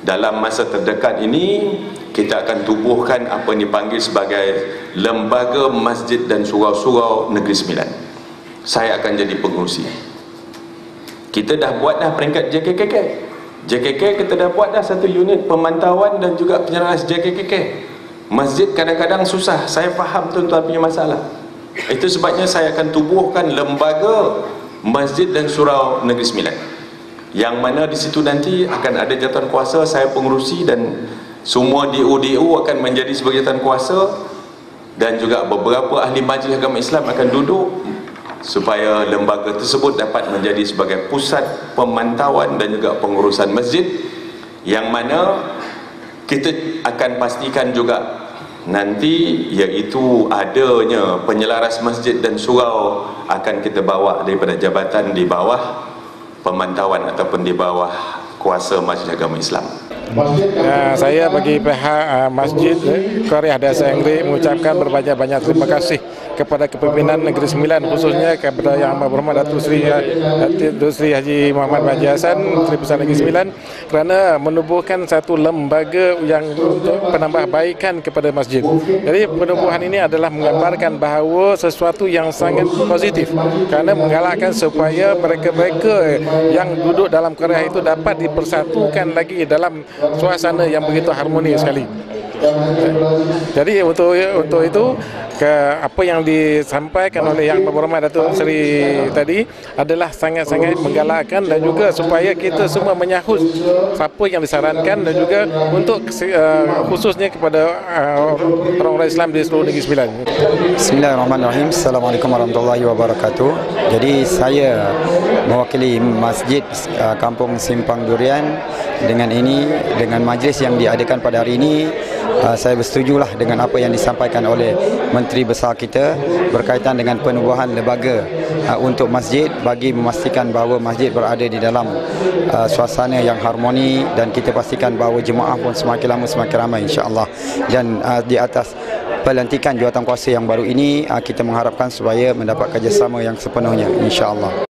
dalam masa terdekat ini kita akan tubuhkan apa yang dipanggil sebagai Lembaga Masjid dan Surau-Surau Negeri Sembilan. Saya akan jadi pengurusi. Kita dah buat dah peringkat JKKK. kita dah buat dah satu unit pemantauan dan juga penyelaraskan JKKK. Masjid kadang-kadang susah, saya faham tuan-tuan punya masalah. Itu sebabnya saya akan tubuhkan Lembaga Masjid dan Surau Negeri Sembilan, yang mana di situ nanti akan ada jawatan kuasa, saya pengurusi, dan semua DO akan menjadi sebagai jawatan kuasa, dan juga beberapa ahli majlis agama Islam akan duduk supaya lembaga tersebut dapat menjadi sebagai pusat pemantauan dan juga pengurusan masjid, yang mana kita akan pastikan juga nanti iaitu adanya penyelaras masjid dan surau akan kita bawa daripada jabatan di bawah pemantauan ataupun di bawah kuasa Majlis Agama Islam. Saya bagi pihak Masjid Qaryah Dasa Anggrek mengucapkan berbanyak-banyak terima kasih kepada kepimpinan Negeri Sembilan, khususnya kepada Yang Amat Berhormat Datuk Sri Haji Muhammad Haji Hassan, Menteri Besar Negeri Sembilan, kerana menubuhkan satu lembaga yang untuk penambahbaikan kepada masjid. Jadi penubuhan ini adalah menggambarkan bahawa sesuatu yang sangat positif, kerana menggalakkan supaya mereka-mereka yang duduk dalam Qaryah itu dapat dipersatukan lagi dalam suasana yang begitu harmoni sekali. Jadi untuk itu apa yang disampaikan oleh Yang Berhormat Datuk Seri tadi adalah sangat-sangat menggalakkan, dan juga supaya kita semua menyahut apa yang disarankan, dan juga untuk khususnya kepada orang-orang Islam di seluruh Negeri Sembilan. Bismillahirrahmanirrahim. Assalamualaikum warahmatullahi wabarakatuh. Jadi saya mewakili Masjid Kampung Simpang Durian dengan majlis yang diadakan pada hari ini. Saya bersetujulah dengan apa yang disampaikan oleh Menteri Besar kita berkaitan dengan penubuhan lembaga untuk masjid, bagi memastikan bahawa masjid berada di dalam suasana yang harmoni, dan kita pastikan bahawa jemaah pun semakin lama semakin ramai insya-Allah. Dan di atas pelantikan jawatankuasa yang baru ini, kita mengharapkan supaya mendapat kerjasama yang sepenuhnya insya-Allah.